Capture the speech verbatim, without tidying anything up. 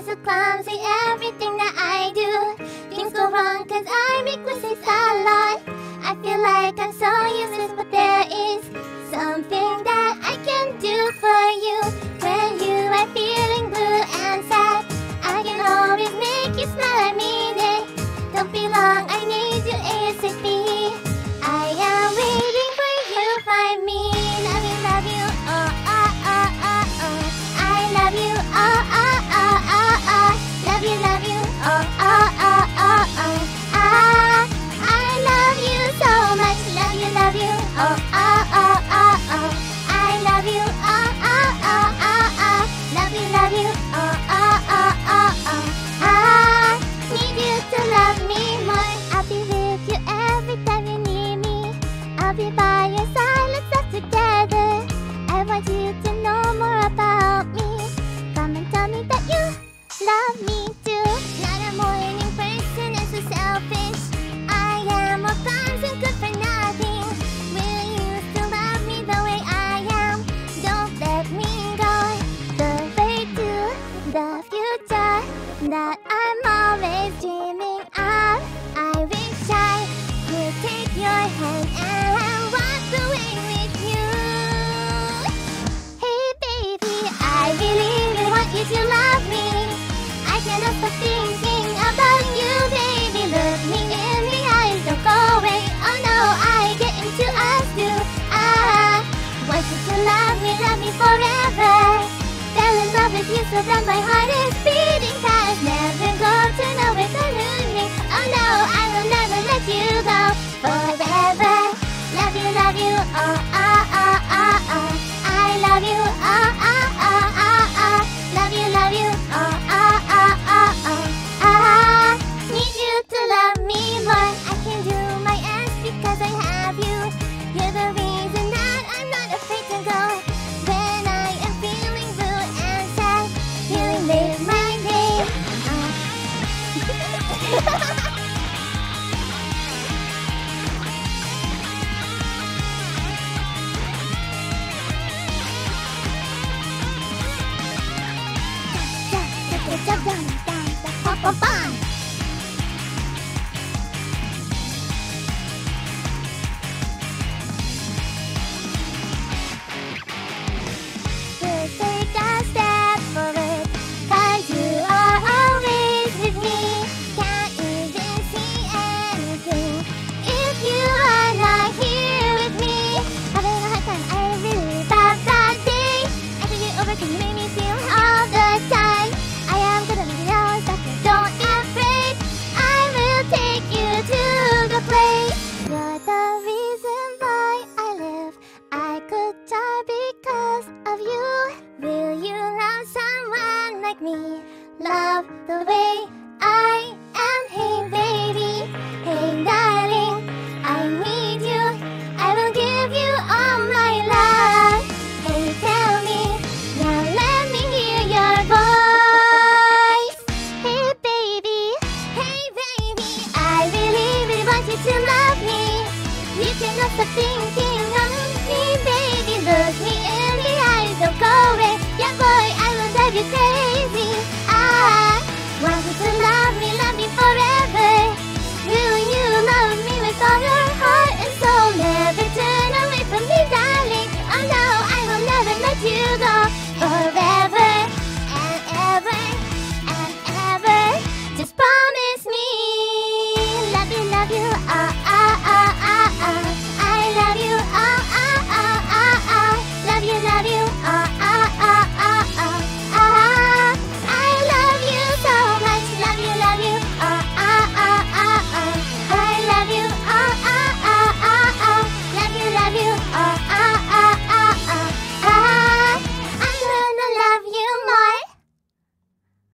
so clumsy, everything that I do. Things go wrong cause I make mistakes a lot. I feel like I'm so useless, but there is something that I can do for you. When you are feeling blue and sad, I can always make you smile, I mean it. Don't be long, I need you ASAP. I am waiting for you to find me. Love you, love you, oh, oh, oh, oh, oh. I love you, oh, oh, oh, oh, oh. Love you, love you, oh, oh, oh, oh, oh. Ah, I love you so much. Love you, love you, oh, oh, oh, oh, oh. I love you, oh, oh, oh, oh, oh. Love you, love you, oh, oh, oh, oh, oh. Ah, need you to love me more. I'll be with you every time you need me. I'll be by your side, let's start together. I want you to know more about me. Come and tell me that you love me too. Not a morning person and so selfish. I am more plans and good for nothing. Will you still love me the way I am? Don't let me go. The way to the future that I'm always dreaming of. I wish I could take your hand and walk away with you. Hey baby, I really, really want you to love me. I cannot stop thinking about you, baby. Look me in the eyes, don't go away. Oh no, I get into us too. I want you to love me, love me forever. Fell in love with you so that my heart is beating fast. Never go to nowhere to lose me. Oh no, I will never let you go forever. Love you, love you, oh, oh, oh, oh, oh. I love you, oh, oh, oh, oh, oh. Love you, love you, oh, oh, oh, oh, oh. Ah, need you to love me more. I can do my best because I have you. You're the reason that I'm not afraid to go. When I am feeling blue and sad, you make my day. We'll take a step forward, cause you are always with me. Can't even see anything if you are not here with me. Having a hard time, I really bad that day. I think it over 'cause you make me feel all the time. I am gonna make it all stop, so don't be afraid. I will take you to the place. You're the reason why I live. I could die because of you. Will you love someone like me? Love the way I am. Hey baby, hey darling, I need you. I will give you all my love. Hey tell me, now let me hear your voice. Hey baby, hey baby, I really, really want you to love me. You cannot stop thinking of me, baby. Look me in the eyes, don't go away. Yeah boy, I will drive you crazy. I want you to love me, love